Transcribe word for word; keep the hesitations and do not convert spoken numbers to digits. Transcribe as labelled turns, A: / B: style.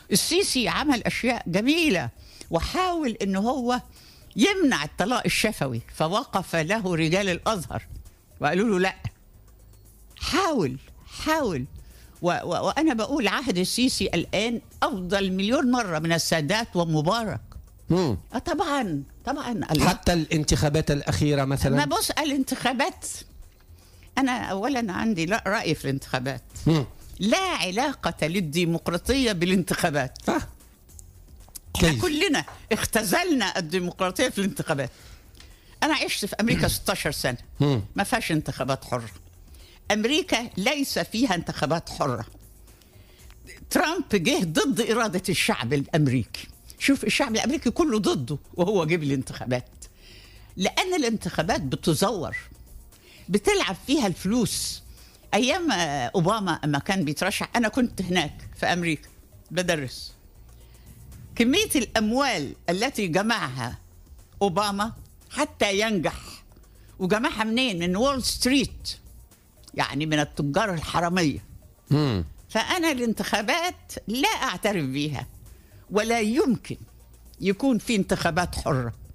A: السيسي عمل أشياء جميلة وحاول إن هو يمنع الطلاق الشفوي، فوقف له رجال الأزهر وقالوا له لا، حاول حاول و و وأنا بقول عهد السيسي الآن أفضل مليون مرة من السادات ومبارك.
B: مم.
A: آه طبعا طبعا.
B: حتى الانتخابات الأخيرة مثلا.
A: ما بص الانتخابات، أنا أولا عندي لا رأي في الانتخابات.
B: مم.
A: لا علاقة للديمقراطية بالانتخابات.
B: آه.
A: كيف؟ كلنا اختزلنا الديمقراطية في الانتخابات. أنا عشت في أمريكا ستة عشر سنة،
B: مم.
A: ما فيهاش انتخابات حرة. أمريكا ليس فيها انتخابات حرة. ترامب جه ضد إرادة الشعب الأمريكي. شوف الشعب الأمريكي كله ضده وهو جيب الانتخابات، لأن الانتخابات بتزور، بتلعب فيها الفلوس. أيام أوباما أما كان بيترشح، أنا كنت هناك في أمريكا بدرس، كمية الأموال التي جمعها أوباما حتى ينجح، وجمعها منين؟ من وول ستريت، يعني من التجار الحرامية.
B: مم.
A: فأنا الانتخابات لا أعترف بيها، ولا يمكن يكون في انتخابات حرة.